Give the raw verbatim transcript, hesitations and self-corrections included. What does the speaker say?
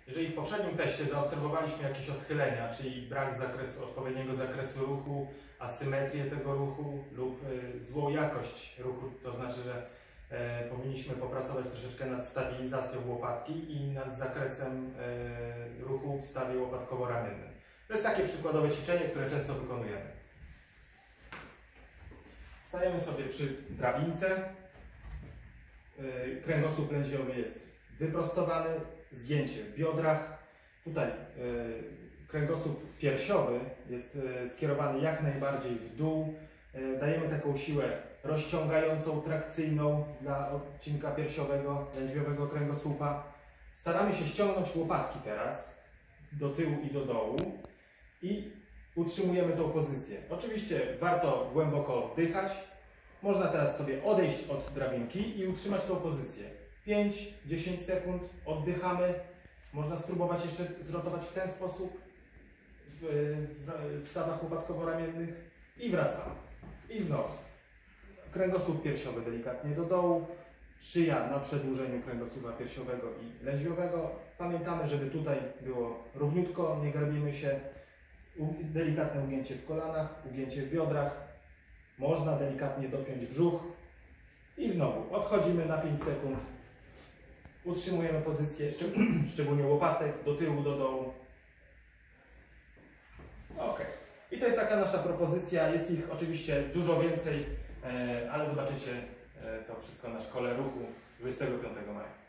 Jeżeli w poprzednim teście zaobserwowaliśmy jakieś odchylenia, czyli brak zakresu, odpowiedniego zakresu ruchu, asymetrię tego ruchu lub y, złą jakość ruchu, to znaczy, że y, powinniśmy popracować troszeczkę nad stabilizacją łopatki i nad zakresem y, ruchu w stawie łopatkowo-ramiennym. To jest takie przykładowe ćwiczenie, które często wykonujemy. Stajemy sobie przy drabince. Y, kręgosłup lędźwiowy jest wyprostowany, zgięcie w biodrach. Tutaj y, kręgosłup piersiowy jest y, skierowany jak najbardziej w dół. Y, dajemy taką siłę rozciągającą, trakcyjną dla odcinka piersiowego, lędźwiowego kręgosłupa. Staramy się ściągnąć łopatki teraz do tyłu i do dołu i utrzymujemy tą pozycję. Oczywiście warto głęboko oddychać. Można teraz sobie odejść od drabinki i utrzymać tą pozycję. pięć do dziesięciu sekund oddychamy. Można spróbować jeszcze zrotować w ten sposób w, w, w stawach łopatkowo-ramiennych i wracamy. I znowu. Kręgosłup piersiowy delikatnie do dołu, szyja na przedłużeniu kręgosłupa piersiowego i lędźwiowego. Pamiętamy, żeby tutaj było równiutko, nie garbimy się. Delikatne ugięcie w kolanach, ugięcie w biodrach. Można delikatnie dopiąć brzuch. I znowu odchodzimy na pięć sekund. Utrzymujemy pozycję, szczególnie łopatek, do tyłu, do dołu. Ok. I to jest taka nasza propozycja. Jest ich oczywiście dużo więcej, ale zobaczycie to wszystko na szkole ruchu dwudziestego piątego maja.